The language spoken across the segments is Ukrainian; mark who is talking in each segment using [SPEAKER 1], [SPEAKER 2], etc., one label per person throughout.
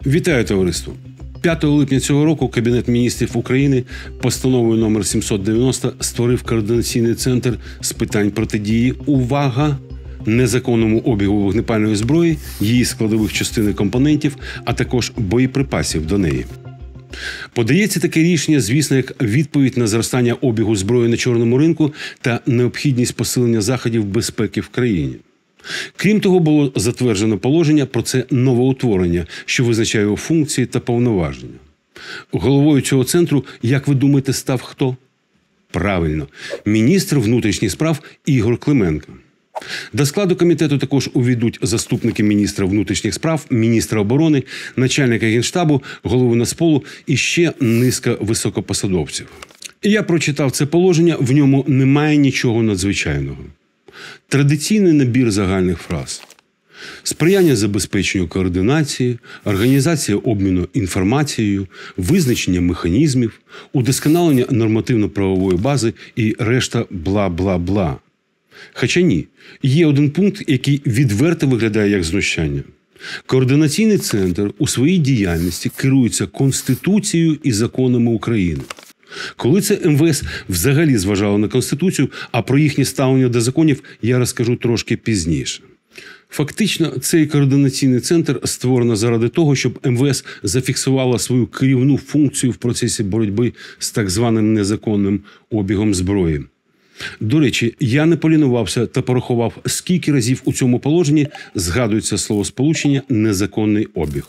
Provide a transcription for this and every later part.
[SPEAKER 1] Вітаю, товариство! 5 липня цього року Кабінет міністрів України постановою номер 790 створив координаційний центр з питань протидії, увага, незаконному обігу вогнепальної зброї, її складових частин і компонентів, а також боєприпасів до неї. Подається таке рішення, звісно, як відповідь на зростання обігу зброї на чорному ринку та необхідність посилення заходів безпеки в країні. Крім того, було затверджено положення про це новоутворення, що визначає його функції та повноваження. Головою цього центру, як ви думаєте, став хто? Правильно, міністр внутрішніх справ Ігор Клименко. До складу комітету також увійдуть заступники міністра внутрішніх справ, міністра оборони, начальника Генштабу, голови Нацполу і ще низка високопосадовців. Я прочитав це положення, в ньому немає нічого надзвичайного. Традиційний набір загальних фраз. Сприяння забезпеченню координації, організація обміну інформацією, визначення механізмів, удосконалення нормативно-правової бази і решта бла-бла-бла. Хоча ні, є один пункт, який відверто виглядає як знущання. Координаційний центр у своїй діяльності керується Конституцією і законами України. Коли це МВС взагалі зважало на Конституцію, а про їхнє ставлення до законів я розкажу трошки пізніше. Фактично, цей координаційний центр створено заради того, щоб МВС зафіксувала свою керівну функцію в процесі боротьби з так званим незаконним обігом зброї. До речі, я не полінувався та порахував, скільки разів у цьому положенні згадується словосполучення «незаконний обіг».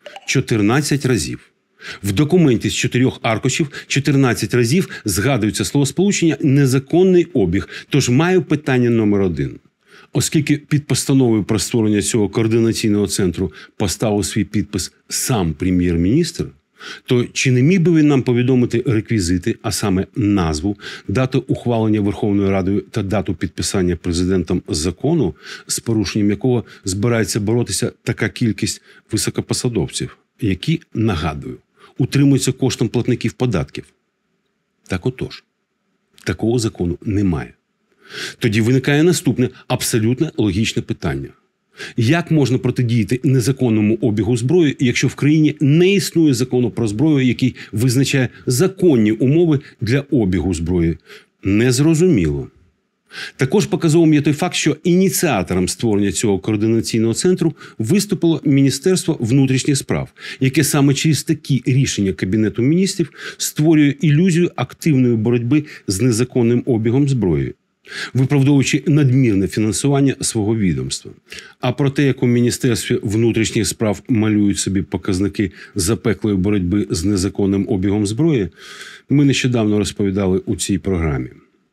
[SPEAKER 1] 14 разів. В документі з 4 аркушів 14 разів згадується словосполучення «незаконний обіг», тож маю питання номер 1. Оскільки під постановою про створення цього координаційного центру поставив свій підпис сам прем'єр-міністр, то чи не міг би він нам повідомити реквізити, а саме назву, дату ухвалення Верховною Радою та дату підписання президентом закону, з порушенням якого збирається боротися така кількість високопосадовців, які, нагадую, утримуються коштом платників податків? Так отож, такого закону немає. Тоді виникає наступне абсолютно логічне питання. Як можна протидіяти незаконному обігу зброї, якщо в країні не існує закону про зброю, який визначає законні умови для обігу зброї? Незрозуміло. Також показовим є той факт, що ініціатором створення цього координаційного центру виступило Міністерство внутрішніх справ, яке саме через такі рішення Кабінету міністрів створює ілюзію активної боротьби з незаконним обігом зброї, виправдовуючи надмірне фінансування свого відомства. А про те, як у Міністерстві внутрішніх справ малюють собі показники запеклої боротьби з незаконним обігом зброї, ми нещодавно розповідали у цій програмі.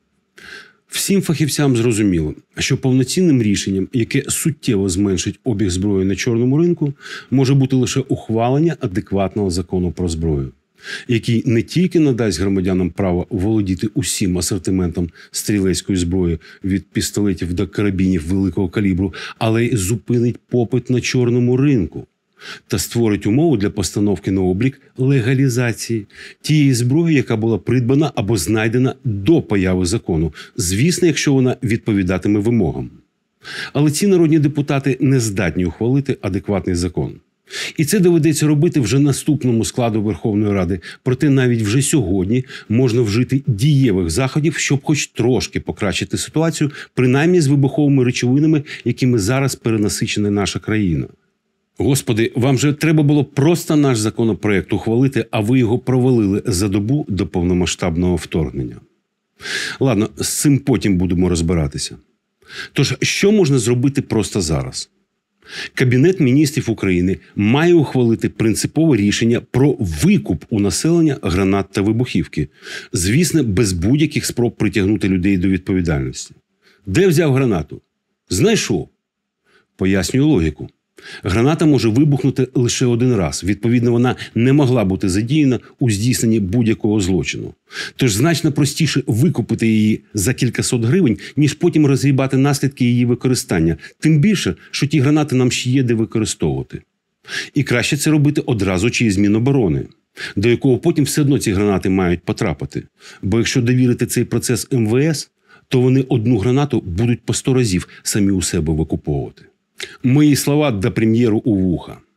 [SPEAKER 1] Всім фахівцям зрозуміло, що повноцінним рішенням, яке суттєво зменшить обіг зброї на чорному ринку, може бути лише ухвалення адекватного закону про зброю, який не тільки надасть громадянам право володіти усім асортиментом стрілецької зброї від пістолетів до карабінів великого калібру, але й зупинить попит на чорному ринку та створить умови для постановки на облік легалізації тієї зброї, яка була придбана або знайдена до появи закону, звісно, якщо вона відповідатиме вимогам. Але ці народні депутати не здатні ухвалити адекватний закон. І це доведеться робити вже наступному складу Верховної Ради. Проте навіть вже сьогодні можна вжити дієвих заходів, щоб хоч трошки покращити ситуацію, принаймні з вибуховими речовинами, якими зараз перенасичена наша країна. Господи, вам же треба було просто наш законопроект ухвалити, а ви його провалили за добу до повномасштабного вторгнення. Ладно, з цим потім будемо розбиратися. Тож, що можна зробити просто зараз? Кабінет міністрів України має ухвалити принципове рішення про викуп у населення гранат та вибухівки. Звісно, без будь-яких спроб притягнути людей до відповідальності. Де взяв гранату? Знайшов. Пояснюю логіку. Граната може вибухнути лише один раз. Відповідно, вона не могла бути задіяна у здійсненні будь-якого злочину. Тож значно простіше викупити її за кількасот гривень, ніж потім розгрібати наслідки її використання. Тим більше, що ті гранати нам ще є де використовувати. І краще це робити одразу через Міноборони, до якого потім все одно ці гранати мають потрапити. Бо якщо довірити цей процес МВС, то вони одну гранату будуть по 100 разів самі у себе викуповувати. Мої слова до прем'єру у вуха.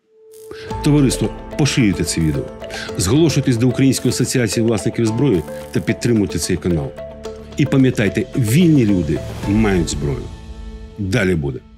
[SPEAKER 1] Товариство, поширюйте це відео, зголошуйтесь до Української асоціації власників зброї та підтримуйте цей канал. І пам'ятайте, вільні люди мають зброю. Далі буде.